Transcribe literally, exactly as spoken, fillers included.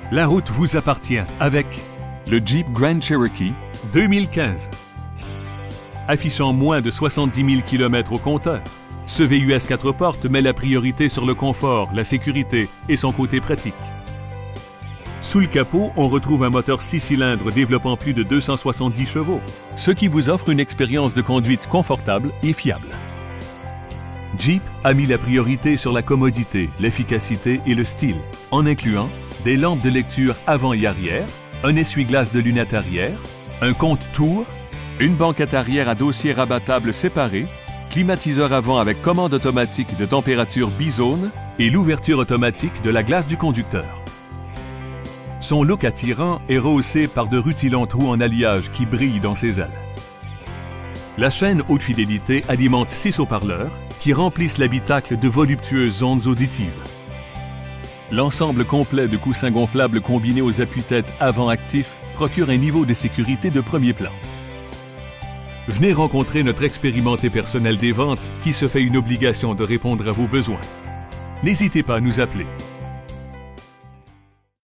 La route vous appartient avec le Jeep Grand Cherokee deux mille quinze. Affichant moins de soixante-dix mille kilomètres au compteur, ce V U S quatre portes met la priorité sur le confort, la sécurité et son côté pratique. Sous le capot, on retrouve un moteur six cylindres développant plus de deux cent soixante-dix chevaux, ce qui vous offre une expérience de conduite confortable et fiable. Jeep a mis la priorité sur la commodité, l'efficacité et le style, en incluant des lampes de lecture avant et arrière, un essuie-glace de lunettes arrière, un compte-tours, une banquette arrière à dossier rabattable séparé, climatiseur avant avec commande automatique de température bizone et l'ouverture automatique de la glace du conducteur. Son look attirant est rehaussé par de rutilants trous en alliage qui brillent dans ses ailes. La chaîne haute fidélité alimente six haut-parleurs qui remplissent l'habitacle de voluptueuses ondes auditives. L'ensemble complet de coussins gonflables combinés aux appuis-têtes avant actifs procure un niveau de sécurité de premier plan. Venez rencontrer notre expérimenté personnel des ventes qui se fait une obligation de répondre à vos besoins. N'hésitez pas à nous appeler.